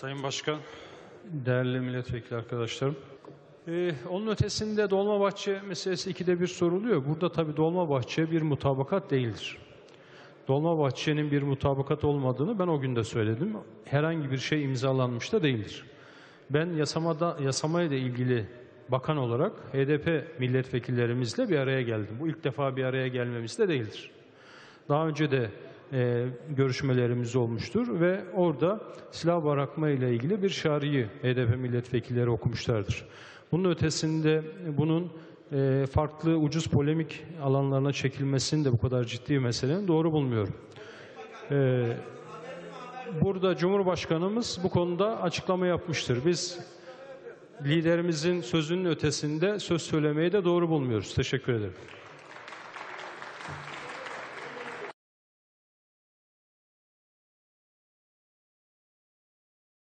Sayın Başkan, değerli milletvekili arkadaşlarım. Onun ötesinde Dolmabahçe meselesi ikide bir soruluyor. Burada tabii Dolmabahçe bir mutabakat değildir. Dolmabahçe'nin bir mutabakat olmadığını ben o gün de söyledim. Herhangi bir şey imzalanmış da değildir. Ben yasamayla ilgili bakan olarak HDP milletvekillerimizle bir araya geldim. Bu ilk defa bir araya gelmemiz de değildir. Daha önce de görüşmelerimiz olmuştur ve orada silah bırakma ile ilgili bir şariyi HDP milletvekilleri okumuşlardır. Bunun ötesinde bunun farklı ucuz polemik alanlarına çekilmesini de bu kadar ciddi bir meselenin doğru bulmuyorum. Burada Cumhurbaşkanımız bu konuda açıklama yapmıştır. Biz liderimizin sözünün ötesinde söz söylemeyi de doğru bulmuyoruz. Teşekkür ederim.